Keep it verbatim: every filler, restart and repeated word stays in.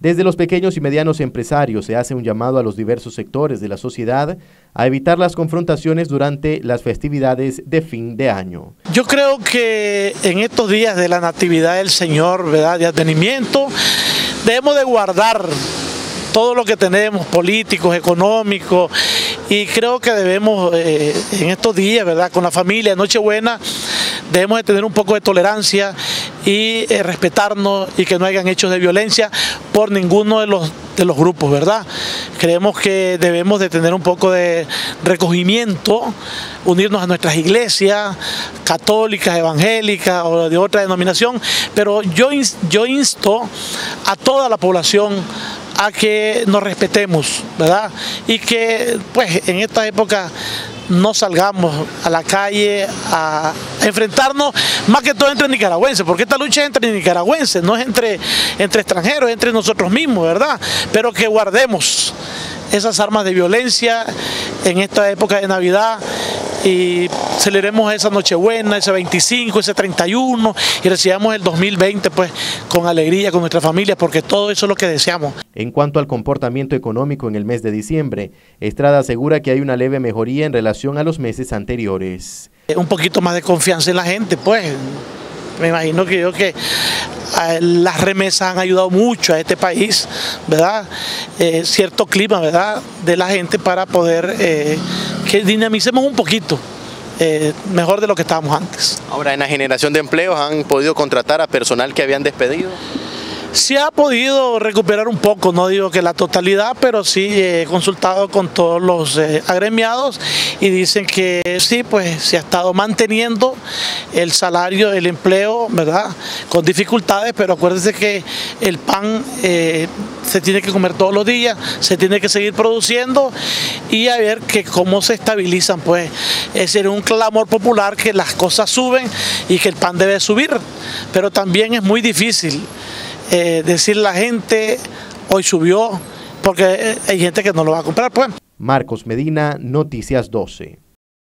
Desde los pequeños y medianos empresarios se hace un llamado a los diversos sectores de la sociedad a evitar las confrontaciones durante las festividades de fin de año. Yo creo que en estos días de la Natividad del Señor, ¿verdad?, de advenimiento, debemos de guardar todo lo que tenemos, políticos, económicos, y creo que debemos eh, en estos días, ¿verdad?, con la familia, Nochebuena, debemos de tener un poco de tolerancia y eh, respetarnos y que no hayan hechos de violencia por ninguno de los, de los grupos, ¿verdad? Creemos que debemos de tener un poco de recogimiento, unirnos a nuestras iglesias católicas, evangélicas o de otra denominación, pero yo, yo insto a toda la población a que nos respetemos, ¿verdad? Y que pues en esta época no salgamos a la calle a enfrentarnos, más que todo entre nicaragüenses, porque esta lucha es entre nicaragüenses, no es entre, entre extranjeros, es entre nosotros mismos, ¿verdad? Pero que guardemos esas armas de violencia en esta época de Navidad y celebremos esa Nochebuena, ese veinticinco, ese treinta y uno y recibamos el dos mil veinte pues con alegría con nuestra familia, porque todo eso es lo que deseamos. En cuanto al comportamiento económico en el mes de diciembre, Estrada asegura que hay una leve mejoría en relación a los meses anteriores. Un poquito más de confianza en la gente, pues. Me imagino que yo que las remesas han ayudado mucho a este país, ¿verdad? Eh, cierto clima, ¿verdad?, de la gente para poder eh, que dinamicemos un poquito. Eh, mejor de lo que estábamos antes. Ahora, en la generación de empleos, ¿han podido contratar a personal que habían despedido? Se ha podido recuperar un poco, no digo que la totalidad, pero sí he consultado con todos los eh, agremiados y dicen que sí, pues se ha estado manteniendo el salario, el empleo, ¿verdad?, con dificultades, pero acuérdense que el pan eh, se tiene que comer todos los días, se tiene que seguir produciendo y a ver que cómo se estabilizan, pues ese era un clamor popular que las cosas suben y que el pan debe subir, pero también es muy difícil Eh, decirle a la gente, hoy subió, porque hay gente que no lo va a comprar, pues. Marcos Medina, Noticias doce.